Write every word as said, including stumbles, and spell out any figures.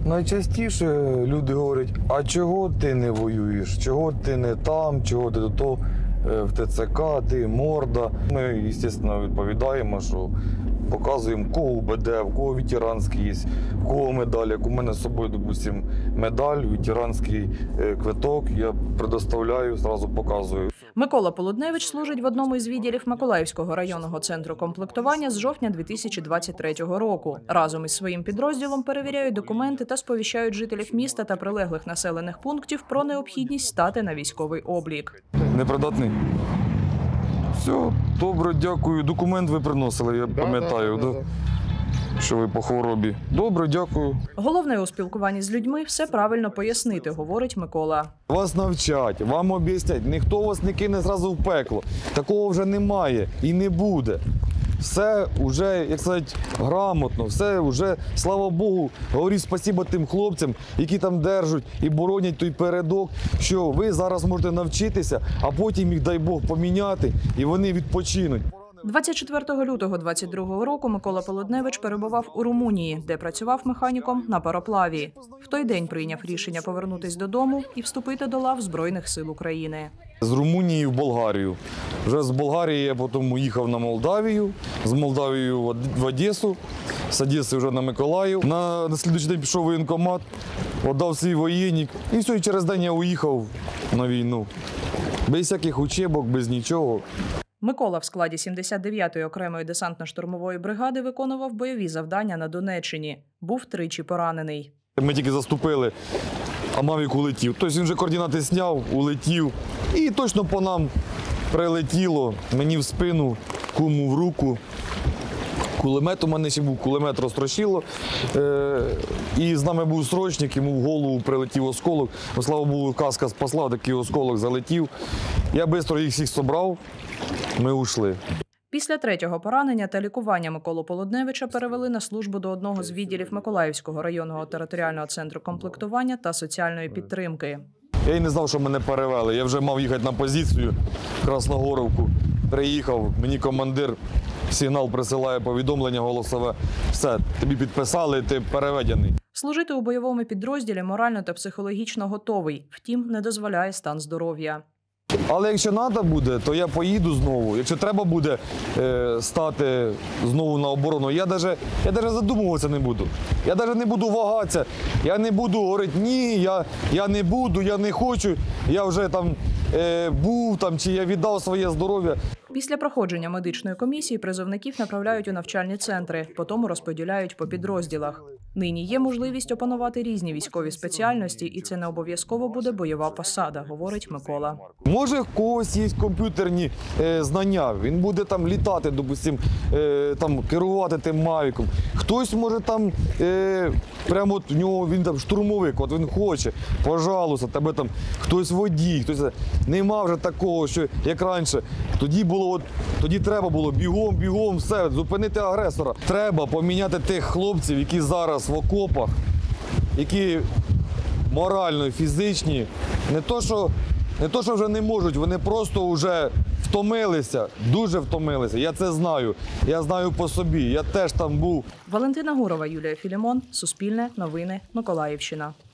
Найчастіше люди говорять, а чого ти не воюєш, чого ти не там, чого ти до того в Те Це Ка, ти морда. Ми, звісно, відповідаємо, що показуємо, в кого УБД, в кого ветеранський є, в кого медаль. Як у мене з собою, допустим, медаль, ветеранський квиток, я предоставляю, одразу показую. Микола Полудневич служить в одному із відділів Миколаївського районного центру комплектування з жовтня дві тисячі двадцять третього року. Разом із своїм підрозділом перевіряють документи та сповіщають жителів міста та прилеглих населених пунктів про необхідність стати на військовий облік. Непридатний? Все, добре, дякую. Документ ви приносили, я пам'ятаю, да, да, да, да. Що ви по хворобі. Добре, дякую. Головне у спілкуванні з людьми – все правильно пояснити, говорить Микола. Вас навчать, вам об'яснять, ніхто вас не кине зразу в пекло. Такого вже немає і не буде. Все вже, як сказати, грамотно, все вже, слава Богу, говорю спасибо тим хлопцям, які там держать і боронять той передок, що ви зараз можете навчитися, а потім їх, дай Бог, поміняти, і вони відпочинуть. двадцять четвертого лютого двадцять другого року Микола Полудневич перебував у Румунії, де працював механіком на пароплаві. В той день прийняв рішення повернутися додому і вступити до лав Збройних сил України. З Румунії в Болгарію. Вже з Болгарії я потім їхав на Молдавію, з Молдавії в Одесу, з Одеси вже на Миколаїв. На наступний день пішов в воєнкомат, віддав свій воєнник і все, і через день я уїхав на війну. Без всяких учебок, без нічого. Микола в складі сімдесят дев'ятої окремої десантно-штурмової бригади виконував бойові завдання на Донеччині. Був тричі поранений. Ми тільки заступили, а Мавік улетів. Тобто він вже координати зняв, улетів. І точно по нам прилетіло, мені в спину, куму в руку. Кулемет у мене ще був, кулемет розтрощило. Е, і з нами був срочник, йому в голову прилетів осколок. Ну, слава Богу, каска спасла, такий осколок залетів. Я швидко їх всіх зібрав, ми ушли. Після третього поранення та лікування Миколу Полудневича перевели на службу до одного з відділів Миколаївського районного територіального центру комплектування та соціальної підтримки. Я й не знав, що мене перевели. Я вже мав їхати на позицію в Красногоровку. Приїхав, мені командир сигнал присилає, повідомлення голосове. Все, тобі підписали, ти переведений. Служити у бойовому підрозділі морально та психологічно готовий, втім, не дозволяє стан здоров'я. Але якщо треба буде, то я поїду знову. Якщо треба буде е, стати знову на оборону, я навіть я навіть задумуватися не буду. Я навіть не буду вагатися. Я не буду говорити, ні, я, я не буду, я не хочу. Я вже там е, був, там, чи я віддав своє здоров'я. Після проходження медичної комісії призовників направляють у навчальні центри, потім розподіляють по підрозділах. Нині є можливість опанувати різні військові спеціальності, і це не обов'язково буде бойова посада, говорить Микола. Може, в когось є комп'ютерні е, знання, він буде там літати, допустим, е, там, керувати тим мавіком. Хтось може там, е, прямо от в нього він там штурмовик, от він хоче, пожалуйста, тебе там хтось водій, хтось. Нема вже такого, що як раніше. Тоді було, от, тоді треба було бігом, бігом, все, зупинити агресора. Треба поміняти тих хлопців, які зараз в окопах, які морально, фізичні, не то, що, не то, що вже не можуть, вони просто вже втомилися, дуже втомилися. Я це знаю, я знаю по собі, я теж там був. Валентина Гурова, Юлія Філімон, Суспільне, Новини, Миколаївщина.